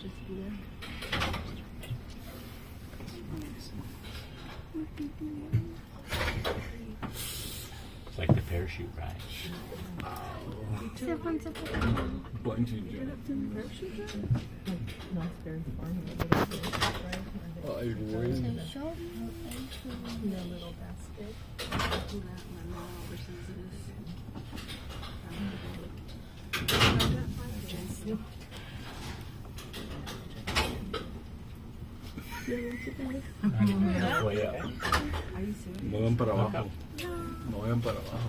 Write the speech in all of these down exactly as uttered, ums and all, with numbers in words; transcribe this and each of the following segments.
It's like the parachute ride. Bungee jump. Oh, you're waiting. Way up. Muevan para abajo. Muevan para abajo.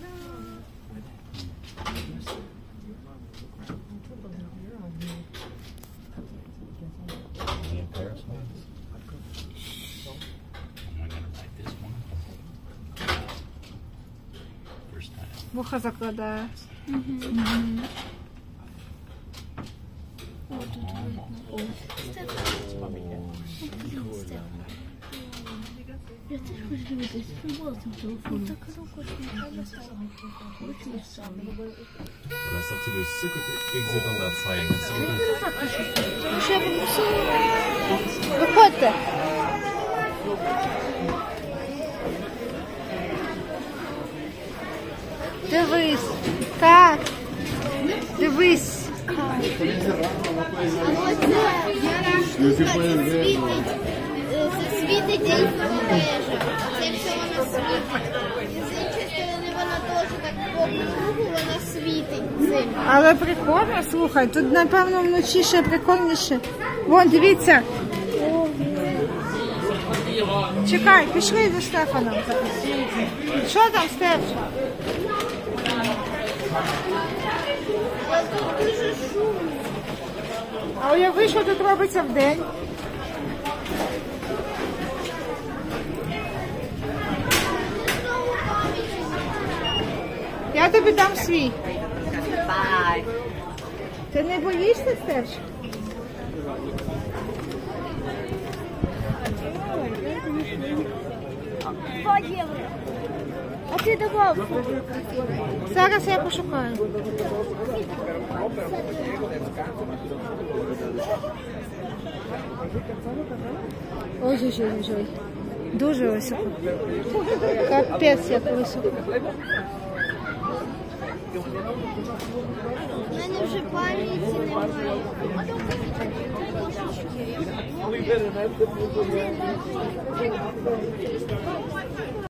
Вуха закладає. Угу. О, тут видно. О, Стефан. Я теж хочу дивитися футбол цим телефоном. Так руку не треба ставити. Очень саме. Let's have to do a secret exit on that side. Що я попросила? Виходьте. Дивись. Так. Дивись. Світить ельфова вежа. Це все вона світить. І з іншої сторони вона теж так по кругу вона світить. Але прикольно, слухай, тут напевно вночі ще прикольніше. Вон, дивіться. Чекай, пішли за Стефаном. Що там, Стеф? Тут дуже шумно. А уяви, що тут робиться вдень? Я тобі дам свій. Bye. Ти не боїшся, Стеф? Два євро. А ти давав? Зараз я пошукаю. Ой-ой-ой. Дуже високо. Капець, як високо. У мене вже пам'яті немає.